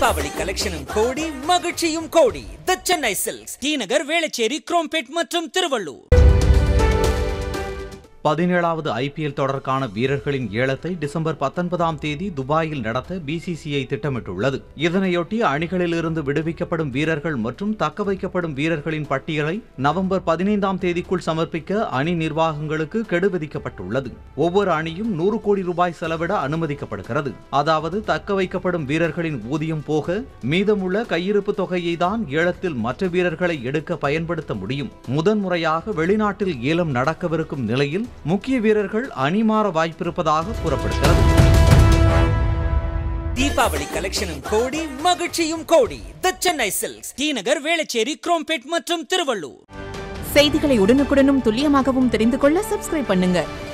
தீபாவளி கலெக்ஷனும் கோடி, மகிழ்ச்சியும் கோடி. The Chennai Silks, T Nagar, Velachery, Chromepet மற்றும் திருவள்ளூர். 17வது IPL தொடருக்கான வீரர்களின் ஏலத்தை டிசம்பர் 19ஆம் தேதி துபாயில் நடத்த BCCI திட்டமிட்டுள்ளது. இதனையொட்டி அணிகளிலிருந்து விடுவிக்கப்படும் வீரர்கள் மற்றும் தக்கவைக்கப்படும் வீரர்களின் பட்டியலை நவம்பர் 15ஆம் தேதிக்குள் சமர்ப்பிக்க அணி நிர்வாகங்களுக்கு கெடு விதிக்கப்பட்டுள்ளது. ஒவ்வொரு அணியும் 100 கோடி ரூபாய் செலவிட அனுமதிக்கப்படுகிறது. அதாவது தக்கவைக்கப்படும் வீரர்களின் ஊதியம் போக மீதமுள்ள கையிருப்பு தொகையை தான் ஏலத்தில் மற்ற வீரர்களை எடுக்க பயன்படுத்த முடியும். முதன்முறையாக வெளிநாட்டில் ஏலம் நடக்கவிருக்கும் நிலையில் முக்கிய வீரர்கள் அணி மாற வாய்ப்பிருப்பதாக கூறப்படுகிறது. தீபாவளி கலெக்ஷனும் கோடி, மகிழ்ச்சியும் கோடி. The Chennai Silks, T Nagar, Velachery, Chromepet மற்றும் திருவள்ளூர். செய்திகளை உடனுக்குடனும் துல்லியமாகவும் தெரிந்து கொள்ள சப்ஸ்கிரைப் பண்ணுங்க.